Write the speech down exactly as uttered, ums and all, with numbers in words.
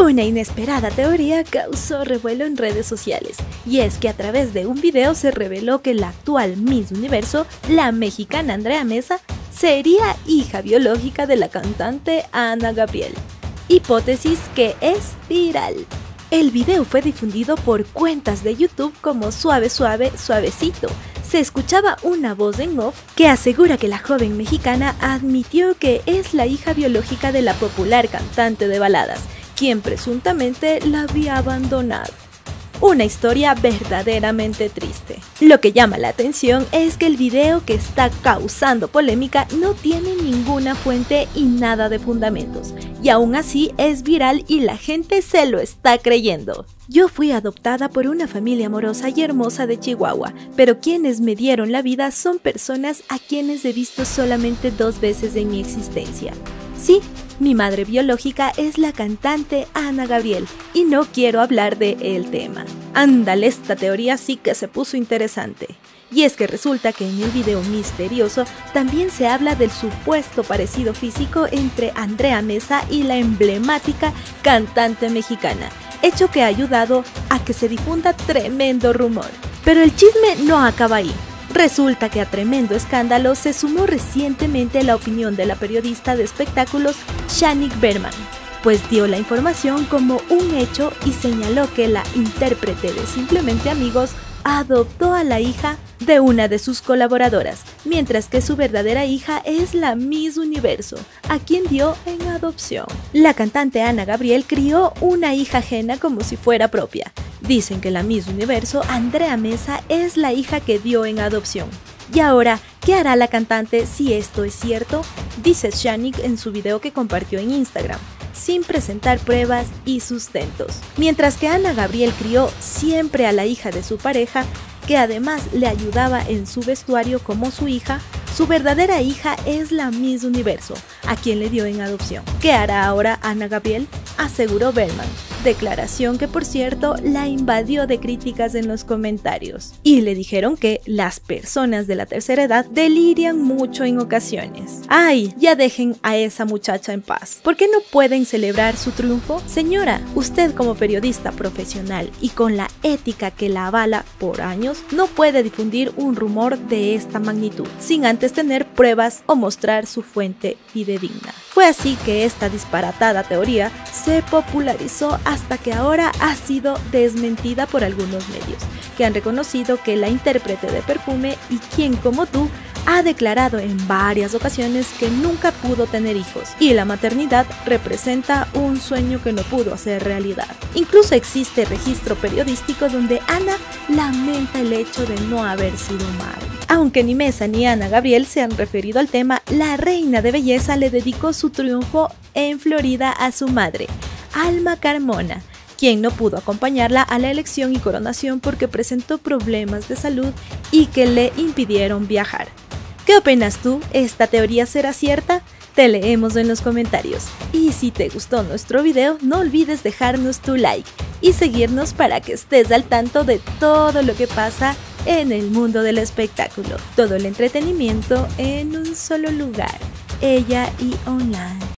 Una inesperada teoría causó revuelo en redes sociales, y es que a través de un video se reveló que la actual Miss Universo, la mexicana Andrea Meza, sería hija biológica de la cantante Ana Gabriel, hipótesis que es viral. El video fue difundido por cuentas de YouTube como Suave Suave Suavecito. Se escuchaba una voz en off que asegura que la joven mexicana admitió que es la hija biológica de la popular cantante de baladas, quien presuntamente la había abandonado. Una historia verdaderamente triste. Lo que llama la atención es que el video, que está causando polémica, no tiene ninguna fuente y nada de fundamentos, y aún así es viral y la gente se lo está creyendo. Yo fui adoptada por una familia amorosa y hermosa de Chihuahua, pero quienes me dieron la vida son personas a quienes he visto solamente dos veces en mi existencia. Sí, mi madre biológica es la cantante Ana Gabriel y no quiero hablar de el tema. Ándale, esta teoría sí que se puso interesante. Y es que resulta que en el video misterioso también se habla del supuesto parecido físico entre Andrea Meza y la emblemática cantante mexicana, hecho que ha ayudado a que se difunda tremendo rumor. Pero el chisme no acaba ahí. Resulta que a tremendo escándalo se sumó recientemente la opinión de la periodista de espectáculos Shanique Berman, pues dio la información como un hecho y señaló que la intérprete de Simplemente Amigos adoptó a la hija de una de sus colaboradoras, mientras que su verdadera hija es la Miss Universo, a quien dio en adopción. La cantante Ana Gabriel crió una hija ajena como si fuera propia. Dicen que la Miss Universo, Andrea Meza, es la hija que dio en adopción. Y ahora, ¿qué hará la cantante si esto es cierto? Dice Shanique en su video que compartió en Instagram, sin presentar pruebas y sustentos. Mientras que Ana Gabriel crió siempre a la hija de su pareja, que además le ayudaba en su vestuario como su hija, su verdadera hija es la Miss Universo, a quien le dio en adopción. ¿Qué hará ahora Ana Gabriel?, aseguró Berman. Declaración que, por cierto, la invadió de críticas en los comentarios. Y le dijeron que las personas de la tercera edad delirian mucho en ocasiones. ¡Ay! Ya dejen a esa muchacha en paz. ¿Por qué no pueden celebrar su triunfo? Señora, usted como periodista profesional y con la ética que la avala por años, no puede difundir un rumor de esta magnitud, sin antes tener pruebas o mostrar su fuente fidedigna. Fue así que esta disparatada teoría se popularizó hasta que ahora ha sido desmentida por algunos medios, que han reconocido que la intérprete de Perfume y Quien como tú ha declarado en varias ocasiones que nunca pudo tener hijos y la maternidad representa un sueño que no pudo hacer realidad. Incluso existe registro periodístico donde Ana lamenta el hecho de no haber sido madre. Aunque ni Meza ni Ana Gabriel se han referido al tema, la reina de belleza le dedicó su triunfo en Florida a su madre, Alma Carmona, quien no pudo acompañarla a la elección y coronación porque presentó problemas de salud y que le impidieron viajar. ¿Qué opinas tú? ¿Esta teoría será cierta? Te leemos en los comentarios. Y si te gustó nuestro video, no olvides dejarnos tu like y seguirnos para que estés al tanto de todo lo que pasa en el mundo del espectáculo. Todo el entretenimiento en un solo lugar. Ella y Online.